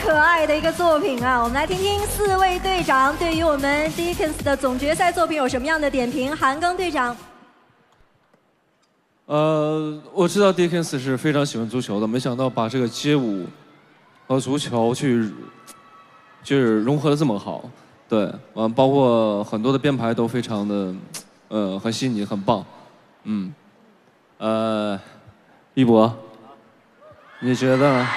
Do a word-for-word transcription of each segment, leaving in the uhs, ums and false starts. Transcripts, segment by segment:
可爱的一个作品啊！我们来听听四位队长对于我们 Dickens 的总决赛作品有什么样的点评。韩庚队长。 呃，我知道 Dickens 是非常喜欢足球的，没想到把这个街舞和足球去就是融合的这么好。对，完包括很多的编排都非常的呃很细腻，很棒。嗯，呃，一博，你觉得呢？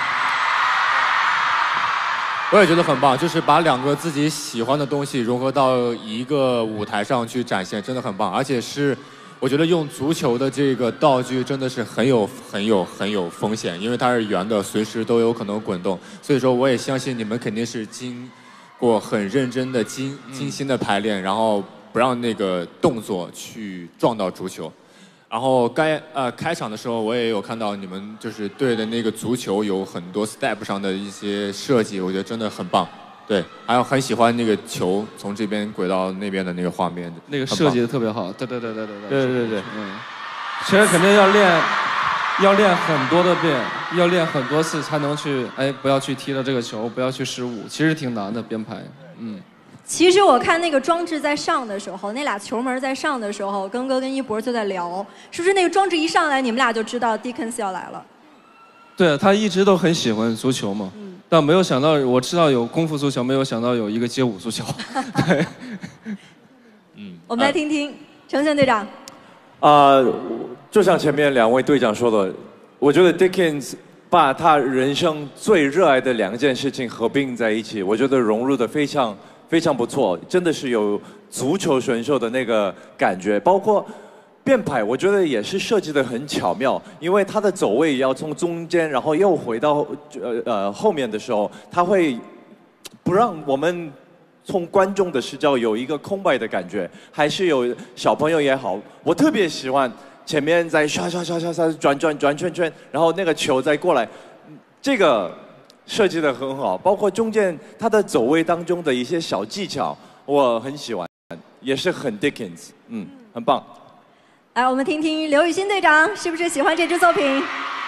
我也觉得很棒，就是把两个自己喜欢的东西融合到一个舞台上去展现，真的很棒。而且是，我觉得用足球的这个道具真的是很有、很有、很有风险，因为它是圆的，随时都有可能滚动。所以说，我也相信你们肯定是经过很认真的、精精心的排练，然后不让那个动作去撞到足球。然后该呃开场的时候，我也有看到你们就是对的那个足球有很多 step 上的一些设计，我觉得真的很棒。对，还有很喜欢那个球从这边轨到那边的那个画面， 那个设计的特别好。对对对对对对。 对对对， 嗯，其实肯定要练，要练很多的遍，要练很多次才能去哎不要去踢了这个球，不要去失误，其实挺难的编排。嗯。 其实我看那个装置在上的时候，那俩球门在上的时候，庚哥跟一博就在聊，是不是那个装置一上来，你们俩就知道 Dickens 要来了？ 对，他一直都很喜欢足球嘛，嗯、但没有想到，我知道有功夫足球，没有想到有一个街舞足球。对， 嗯，我们来听听程宪队长。 啊、呃，就像前面两位队长说的，我觉得 Dickens 把他人生最热爱的两件事情合并在一起，我觉得融入的非常。非常不错，真的是有足球选手的那个感觉，包括编排，我觉得也是设计的很巧妙，因为他的走位要从中间，然后又回到呃呃后面的时候，他会不让我们从观众的视角有一个空白的感觉，还是有小朋友也好，我特别喜欢前面在刷刷刷刷刷转转转圈圈，然后那个球再过来，这个。设计的很好，包括中间他的走位当中的一些小技巧，我很喜欢，也是很 Dickens， 嗯，很棒。 来，我们听听刘雨欣队长是不是喜欢这支作品？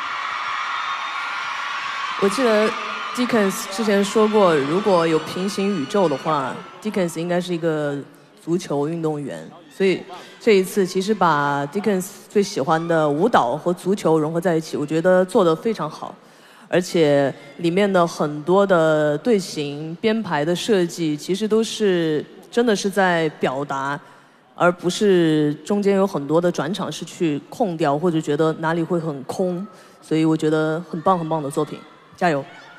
我记得 Dickens 之前说过，如果有平行宇宙的话 ，Dickens 应该是一个足球运动员，所以这一次其实把 Dickens 最喜欢的舞蹈和足球融合在一起，我觉得做得非常好。而且里面的很多的队形编排的设计，其实都是真的是在表达，而不是中间有很多的转场是去空掉，或者觉得哪里会很空。所以我觉得很棒很棒的作品，加油！